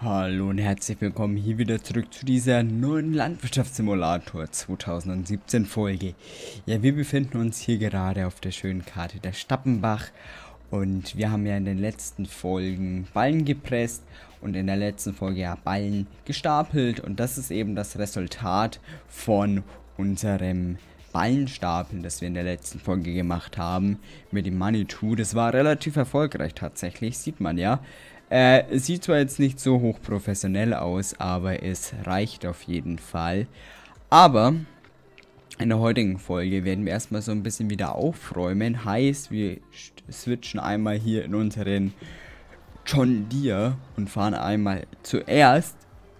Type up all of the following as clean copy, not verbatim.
Hallo und herzlich willkommen hier wieder zurück zu dieser neuen Landwirtschaftssimulator 2017 Folge. Ja, wir befinden uns hier gerade auf der schönen Karte der Stappenbach und wir haben ja in den letzten Folgen Ballen gepresst und in der letzten Folge ja Ballen gestapelt und das ist eben das Resultat von unserem Ballenstapeln, das wir in der letzten Folge gemacht haben mit dem Manitou. Das war relativ erfolgreich tatsächlich, sieht man ja. Es sieht zwar jetzt nicht so hochprofessionell aus, aber es reicht auf jeden Fall. Aber in der heutigen Folge werden wir erstmal so ein bisschen wieder aufräumen. Heißt, wir switchen einmal hier in unseren John Deere und fahren einmal zuerst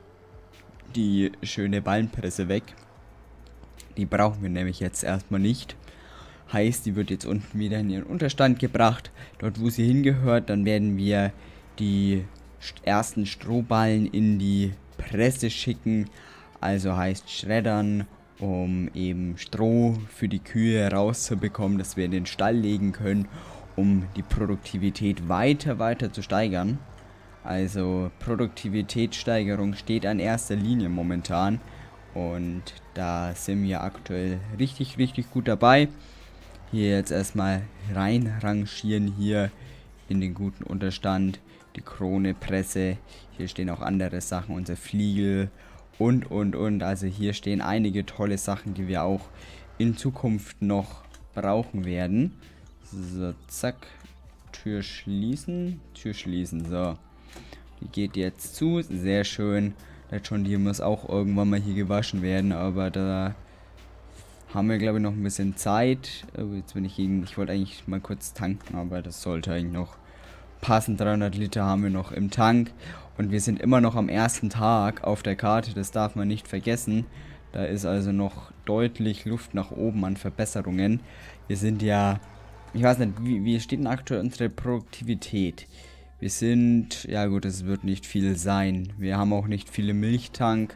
die schöne Ballenpresse weg. Die brauchen wir nämlich jetzt erstmal nicht. Heißt, die wird jetzt unten wieder in ihren Unterstand gebracht, dort wo sie hingehört. Dann werden wir die ersten Strohballen in die Presse schicken, also heißt schreddern, um eben Stroh für die Kühe rauszubekommen, dass wir in den Stall legen können, um die Produktivität weiter zu steigern. Also Produktivitätssteigerung steht an erster Linie momentan und da sind wir aktuell richtig gut dabei. Hier jetzt erstmal reinrangieren hier in den guten Unterstand. Die Krone, Presse, hier stehen auch andere Sachen, unser Fliegel und. Also hier stehen einige tolle Sachen, die wir auch in Zukunft noch brauchen werden. So, zack, Tür schließen, so. Die geht jetzt zu, sehr schön. Der John Deere muss auch irgendwann mal hier gewaschen werden, aber da haben wir glaube ich noch ein bisschen Zeit. Jetzt bin ich wollte eigentlich mal kurz tanken, aber das sollte eigentlich noch passen. 300 Liter haben wir noch im Tank und wir sind immer noch am ersten Tag auf der Karte, das darf man nicht vergessen. Da ist also noch deutlich Luft nach oben an Verbesserungen. Wir sind ja, ich weiß nicht, wie steht denn aktuell unsere Produktivität? Wir sind, ja gut, es wird nicht viel sein. Wir haben auch nicht viele Milchtank.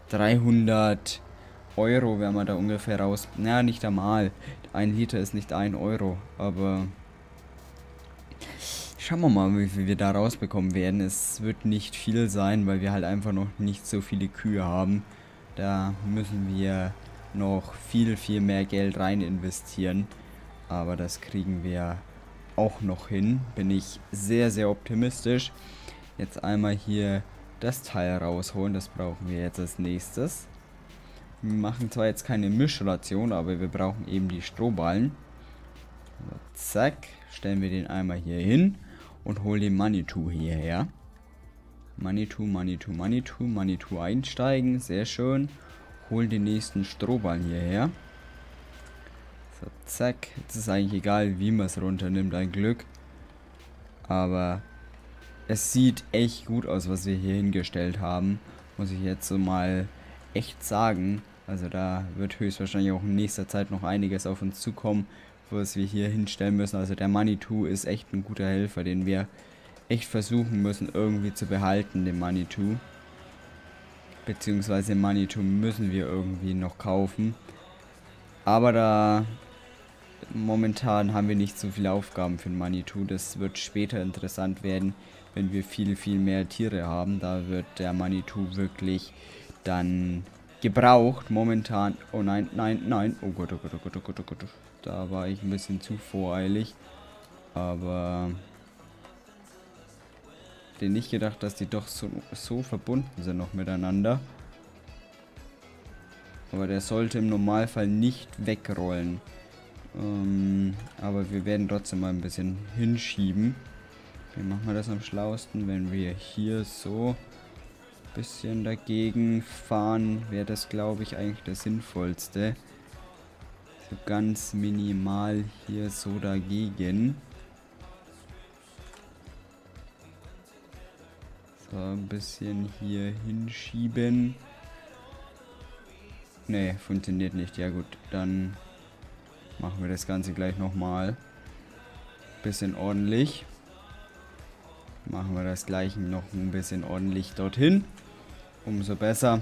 300 Euro werden wir da ungefähr raus. Naja, nicht einmal. 1 Liter ist nicht 1 Euro, aber schauen wir mal, wie viel wir da rausbekommen werden. Es wird nicht viel sein, weil wir halt einfach noch nicht so viele Kühe haben. Da müssen wir noch viel mehr Geld rein investieren. Aber das kriegen wir auch noch hin. Bin ich sehr optimistisch. Jetzt einmal hier das Teil rausholen. Das brauchen wir jetzt als nächstes. Wir machen zwar jetzt keine Mischration, aber wir brauchen eben die Strohballen. So, zack. Stellen wir den einmal hier hin. Und hol den Manitou hierher. Manitou einsteigen. Sehr schön. Hol den nächsten Strohballen hierher. So, zack. Jetzt ist eigentlich egal, wie man es runternimmt. Ein Glück. Aber es sieht echt gut aus, was wir hier hingestellt haben. Muss ich jetzt so mal echt sagen. Also da wird höchstwahrscheinlich auch in nächster Zeit noch einiges auf uns zukommen, was wir hier hinstellen müssen. Also der Manitou ist echt ein guter Helfer, den wir echt versuchen müssen irgendwie zu behalten, den Manitou. Beziehungsweise den Manitou müssen wir irgendwie noch kaufen. Aber da momentan haben wir nicht so viele Aufgaben für den Manitou. Das wird später interessant werden, wenn wir viel mehr Tiere haben. Da wird der Manitou wirklich dann gebraucht. Momentan, oh nein, oh Gott. Da war ich ein bisschen zu voreilig. Aber ich hätte nicht gedacht, dass die doch so verbunden sind noch miteinander. Aber der sollte im Normalfall nicht wegrollen. Aber wir werden trotzdem mal ein bisschen hinschieben. Wie machen wir das am schlauesten? Wenn wir hier so ein bisschen dagegen fahren, wäre das, glaube ich, eigentlich das Sinnvollste. So ganz minimal hier so dagegen. So ein bisschen hier hinschieben. Ne, funktioniert nicht. Ja gut, dann machen wir das Ganze gleich nochmal. Bisschen ordentlich. Machen wir das gleiche noch ein bisschen ordentlich dorthin. Umso besser.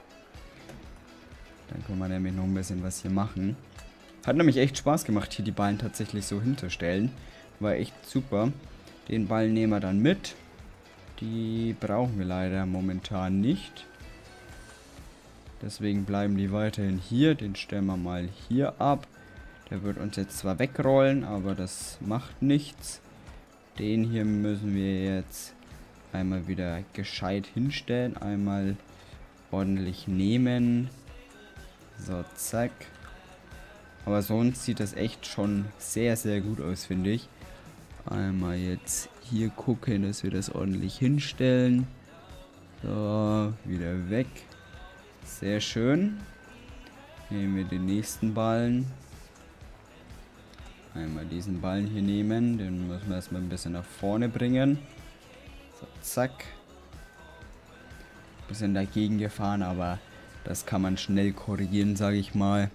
Dann können wir nämlich noch ein bisschen was hier machen. Hat nämlich echt Spaß gemacht, hier die Ballen tatsächlich so hinzustellen. War echt super. Den Ball nehmen wir dann mit. Die brauchen wir leider momentan nicht. Deswegen bleiben die weiterhin hier. Den stellen wir mal hier ab. Der wird uns jetzt zwar wegrollen, aber das macht nichts. Den hier müssen wir jetzt einmal wieder gescheit hinstellen. Einmal ordentlich nehmen. So, zack. Aber sonst sieht das echt schon sehr, sehr gut aus, finde ich. Einmal jetzt hier gucken, dass wir das ordentlich hinstellen. So, wieder weg. Sehr schön. Nehmen wir den nächsten Ballen. Einmal diesen Ballen hier nehmen. Den müssen wir erstmal ein bisschen nach vorne bringen. So, zack. Bisschen dagegen gefahren, aber das kann man schnell korrigieren, sage ich mal.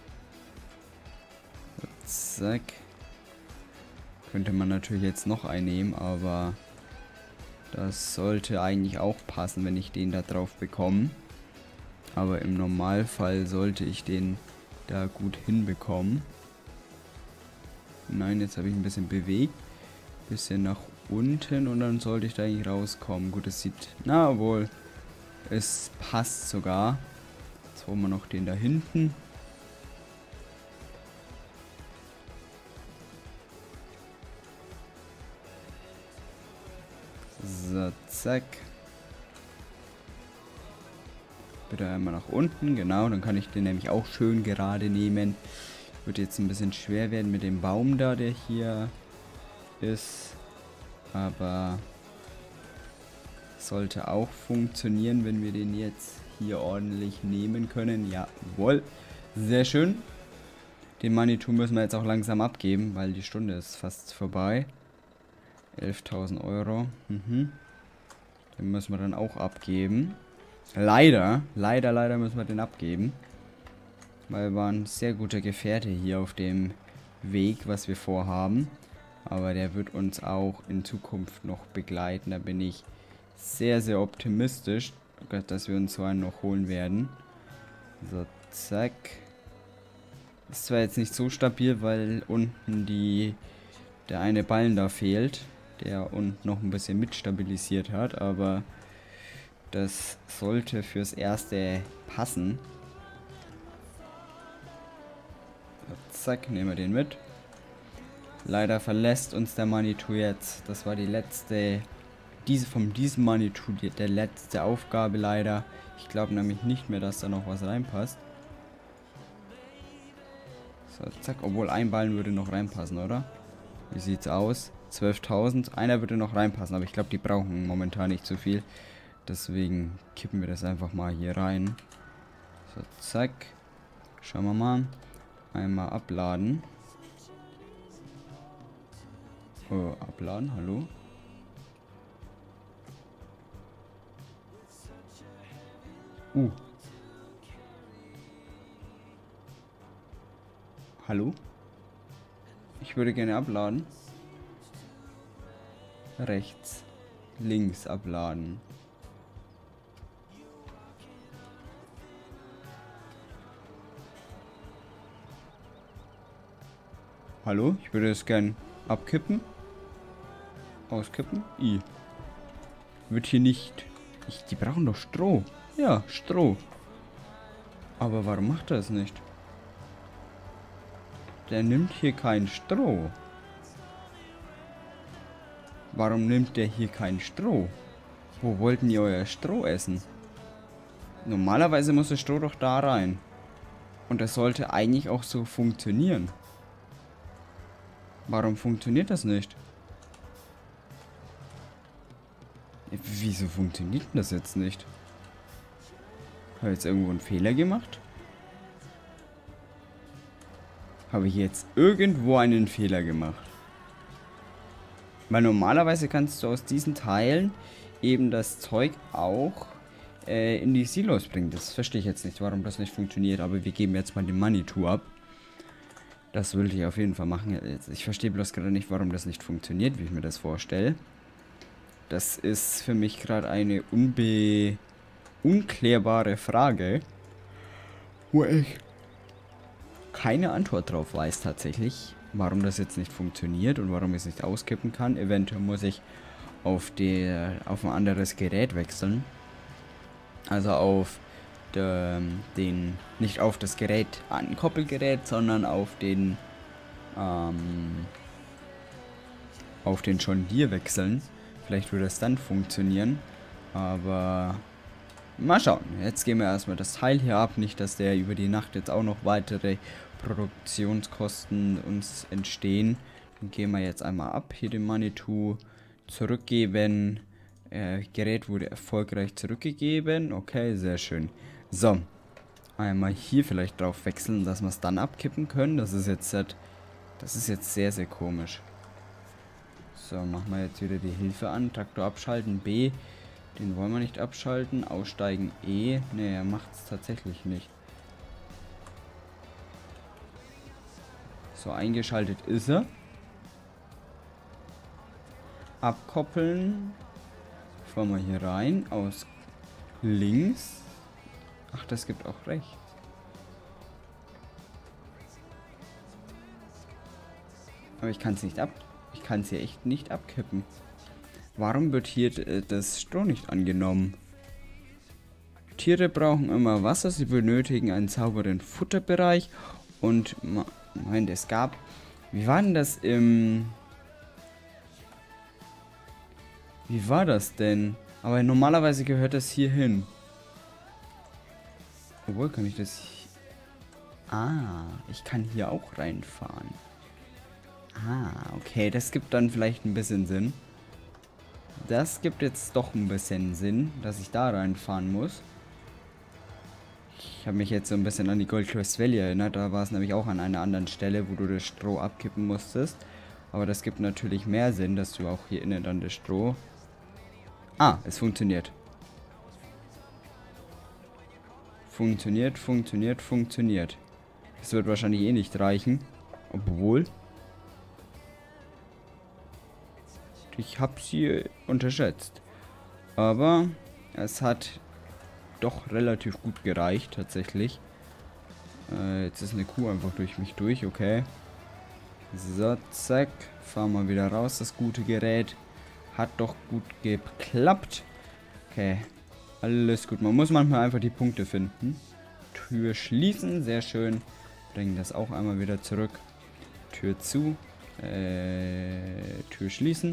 So, zack. Könnte man natürlich jetzt noch einnehmen, aber das sollte eigentlich auch passen, wenn ich den da drauf bekomme. Aber im Normalfall sollte ich den da gut hinbekommen. Nein, jetzt habe ich ein bisschen bewegt. Bisschen nach unten und dann sollte ich da eigentlich rauskommen. Gut, es sieht... Na, obwohl, es passt sogar. Jetzt holen wir noch den da hinten. So, zack. Bitte einmal nach unten, genau, dann kann ich den nämlich auch schön gerade nehmen. Wird jetzt ein bisschen schwer werden mit dem Baum da, der hier ist. Aber sollte auch funktionieren, wenn wir den jetzt hier ordentlich nehmen können. Jawohl, sehr schön. Den Manitou müssen wir jetzt auch langsam abgeben, weil die Stunde ist fast vorbei. 11.000 Euro. Den müssen wir dann auch abgeben. Leider müssen wir den abgeben. Weil wir waren sehr gute Gefährte hier auf dem Weg, was wir vorhaben. Aber der wird uns auch in Zukunft noch begleiten. Da bin ich sehr, sehr optimistisch, dass wir uns so einen noch holen werden. So, zack. Ist zwar jetzt nicht so stabil, weil unten der eine Ballen da fehlt, der unten noch ein bisschen mitstabilisiert hat, aber das sollte fürs Erste passen. Zack, nehmen wir den mit. Leider verlässt uns der Manitou jetzt. Das war die letzte, von diesem Manitou, der letzte Aufgabe leider. Ich glaube nämlich nicht mehr, dass da noch was reinpasst. So, zack, obwohl ein Ballen würde noch reinpassen, oder? Wie sieht's aus? 12.000. Einer würde noch reinpassen, aber ich glaube, die brauchen momentan nicht so viel. Deswegen kippen wir das einfach mal hier rein. So, zack. Schauen wir mal. Einmal abladen. Oh, abladen, hallo? Hallo? Ich würde gerne abladen. Rechts. Links abladen. Hallo? Ich würde es gern abkippen. Auskippen. Wird hier nicht... die brauchen doch Stroh. Ja, Stroh. Aber warum macht er es nicht? Der nimmt hier kein Stroh. Warum nimmt der hier kein Stroh? Wo wollten ihr euer Stroh essen? Normalerweise muss das Stroh doch da rein. Und das sollte eigentlich auch so funktionieren. Warum funktioniert das nicht? Wieso funktioniert das jetzt nicht? Habe ich jetzt irgendwo einen Fehler gemacht? Habe ich jetzt irgendwo einen Fehler gemacht? Weil normalerweise kannst du aus diesen Teilen eben das Zeug auch in die Silos bringen. Das verstehe ich jetzt nicht, warum das nicht funktioniert. Aber wir geben jetzt mal den Manitou ab. Das würde ich auf jeden Fall machen. Ich verstehe bloß gerade nicht, warum das nicht funktioniert, wie ich mir das vorstelle. Das ist für mich gerade eine unklärbare Frage, wo ich keine Antwort drauf weiß tatsächlich, warum das jetzt nicht funktioniert und warum ich es nicht auskippen kann. Eventuell muss ich auf ein anderes Gerät wechseln. Also auf nicht auf das Gerät Ankoppelgerät, sondern auf den John Deere wechseln. Vielleicht würde es dann funktionieren. Aber mal schauen. Jetzt gehen wir erstmal das Teil hier ab. Nicht, dass der über die Nacht jetzt auch noch weitere Produktionskosten uns entstehen. Dann gehen wir jetzt einmal ab. Hier den Manitou zurückgeben. Gerät wurde erfolgreich zurückgegeben. Okay, sehr schön. So. Einmal hier vielleicht drauf wechseln, dass wir es dann abkippen können. Das ist jetzt sehr, sehr komisch. So, machen wir jetzt wieder die Hilfe an. Traktor abschalten. B. Den wollen wir nicht abschalten. Aussteigen. E. Ne, er macht es tatsächlich nicht. So, eingeschaltet ist er. Abkoppeln. Fahren wir hier rein. Aus links. Ach, das gibt auch rechts. Aber ich kann es nicht Ich kann es hier echt nicht abkippen. Warum wird hier das Stroh nicht angenommen? Tiere brauchen immer Wasser. Sie benötigen einen sauberen Futterbereich. Und, Moment, es gab... Wie war denn das im... Wie war das denn? Aber normalerweise gehört das hier hin. Obwohl, kann ich das... Ah, ich kann hier auch reinfahren. Ah, okay, das gibt dann vielleicht ein bisschen Sinn. Das gibt jetzt doch ein bisschen Sinn, dass ich da reinfahren muss. Ich habe mich jetzt so ein bisschen an die Gold Coast Valley erinnert. Da war es nämlich auch an einer anderen Stelle, wo du das Stroh abkippen musstest. Aber das gibt natürlich mehr Sinn, dass du auch hier innen dann das Stroh... Ah, es funktioniert. Funktioniert. Das wird wahrscheinlich eh nicht reichen. Obwohl... Ich habe sie unterschätzt. Aber es hat doch relativ gut gereicht, tatsächlich. Jetzt ist eine Kuh einfach durch mich durch, okay. So, zack. Fahren wir wieder raus, das gute Gerät. Hat doch gut geklappt. Okay, alles gut. Man muss manchmal einfach die Punkte finden. Tür schließen, sehr schön. Bringen das auch einmal wieder zurück. Tür zu. Tür schließen.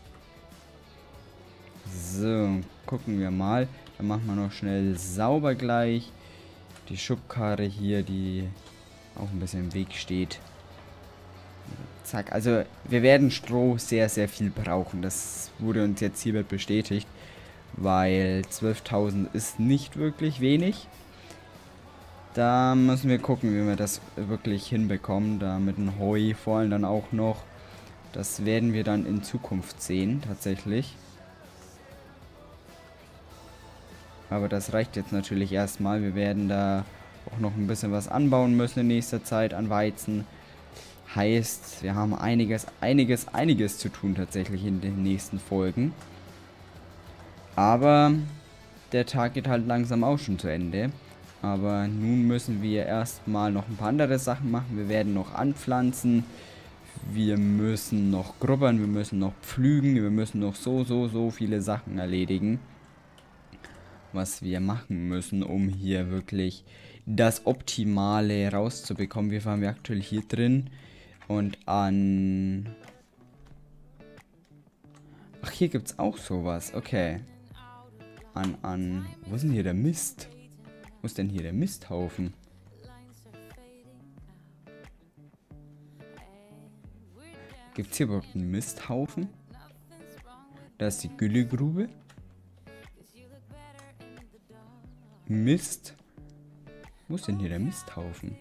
So, gucken wir mal. Dann machen wir noch schnell sauber gleich. Die Schubkarre hier, die auch ein bisschen im Weg steht. Zack, also wir werden Stroh sehr, sehr viel brauchen. Das wurde uns jetzt hiermit bestätigt. Weil 12.000 ist nicht wirklich wenig. Da müssen wir gucken, wie wir das wirklich hinbekommen. Da mit dem Heu vor allem dann auch noch. Das werden wir dann in Zukunft sehen, tatsächlich. Aber das reicht jetzt natürlich erstmal. Wir werden da auch noch ein bisschen was anbauen müssen in nächster Zeit an Weizen. Heißt, wir haben einiges zu tun tatsächlich in den nächsten Folgen. Aber der Tag geht halt langsam auch schon zu Ende. Aber nun müssen wir erstmal noch ein paar andere Sachen machen. Wir werden noch anpflanzen. Wir müssen noch grubbern. Wir müssen noch pflügen. Wir müssen noch so viele Sachen erledigen. Was wir machen müssen, um hier wirklich das Optimale rauszubekommen. Wir fahren aktuell hier drin und an... Ach, hier gibt es auch sowas, okay. Wo ist denn hier der Mist? Wo ist denn hier der Misthaufen? Gibt es hier überhaupt einen Misthaufen? Da ist die Güllegrube. Mist. Wo ist denn hier der Misthaufen?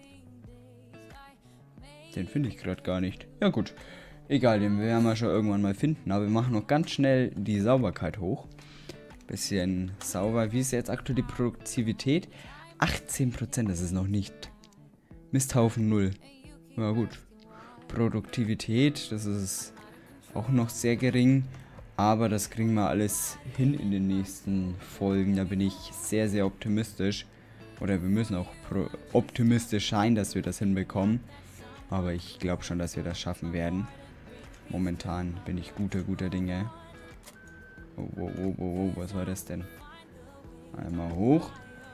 Den finde ich gerade gar nicht. Ja gut. Egal, den werden wir schon irgendwann mal finden. Aber wir machen noch ganz schnell die Sauberkeit hoch. Bisschen sauber. Wie ist jetzt aktuell die Produktivität? 18%, das ist noch nicht. Misthaufen 0. Ja gut. Produktivität, das ist auch noch sehr gering. Aber das kriegen wir alles hin in den nächsten Folgen. Da bin ich sehr, sehr optimistisch. Oder wir müssen auch optimistisch sein, dass wir das hinbekommen. Aber ich glaube schon, dass wir das schaffen werden. Momentan bin ich guter Dinge. Oh, oh, oh, oh, oh, was war das denn? Einmal hoch.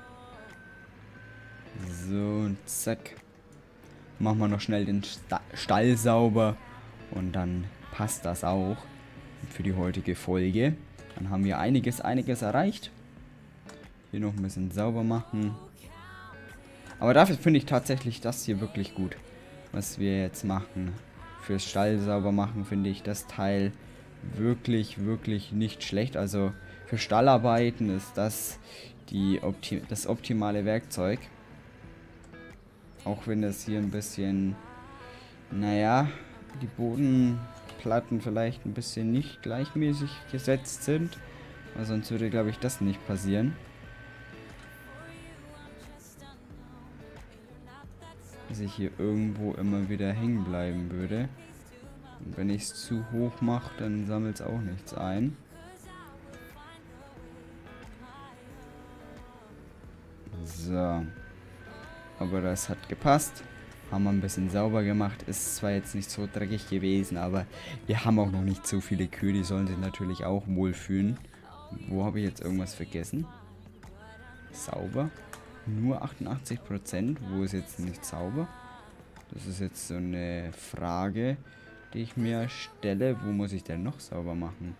So, und zack. Machen wir noch schnell den Stall sauber. Und dann passt das auch für die heutige Folge. Dann haben wir einiges erreicht. Hier noch ein bisschen sauber machen. Aber dafür finde ich tatsächlich das hier wirklich gut, was wir jetzt machen. Fürs Stall sauber machen finde ich das Teil wirklich nicht schlecht. Also für Stallarbeiten ist das das optimale Werkzeug. Auch wenn das hier ein bisschen, naja, die Bodenplatten vielleicht ein bisschen nicht gleichmäßig gesetzt sind. Weil sonst würde, glaube ich, das nicht passieren. Dass ich hier irgendwo immer wieder hängen bleiben würde. Und wenn ich es zu hoch mache, dann sammelt es auch nichts ein. So. Aber das hat gepasst. Haben wir ein bisschen sauber gemacht. Ist zwar jetzt nicht so dreckig gewesen, aber wir haben auch noch nicht so viele Kühe. Die sollen sich natürlich auch wohlfühlen. Wo habe ich jetzt irgendwas vergessen? Sauber. Nur 88%. Wo ist jetzt nicht sauber? Das ist jetzt so eine Frage, die ich mir stelle. Wo muss ich denn noch sauber machen?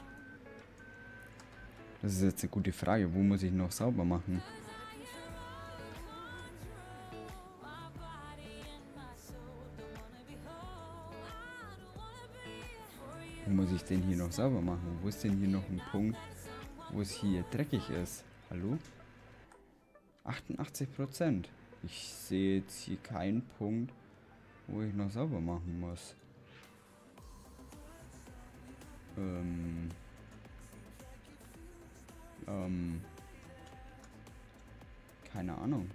Das ist jetzt eine gute Frage. Wo muss ich noch sauber machen? Wo muss ich denn hier noch sauber machen? Wo ist denn hier noch ein Punkt, wo es hier dreckig ist? Hallo? 88%. Ich sehe jetzt hier keinen Punkt, wo ich noch sauber machen muss. Keine Ahnung.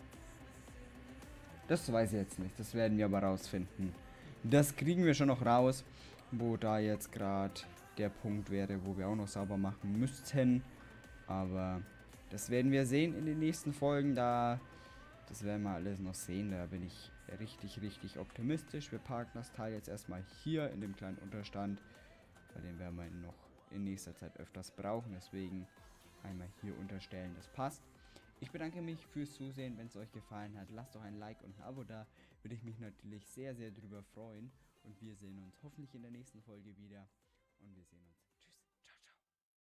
Das weiß ich jetzt nicht. Das werden wir aber rausfinden. Das kriegen wir schon noch raus, wo da jetzt gerade der Punkt wäre, wo wir auch noch sauber machen müssten. Aber das werden wir sehen in den nächsten Folgen. Das werden wir alles noch sehen. Da bin ich richtig optimistisch. Wir parken das Teil jetzt erstmal hier in dem kleinen Unterstand. Weil den werden wir noch in nächster Zeit öfters brauchen. Deswegen einmal hier unterstellen. Das passt. Ich bedanke mich fürs Zusehen. Wenn es euch gefallen hat, lasst doch ein Like und ein Abo da. Würde ich mich natürlich sehr drüber freuen. Und wir sehen uns hoffentlich in der nächsten Folge wieder. Und wir sehen uns.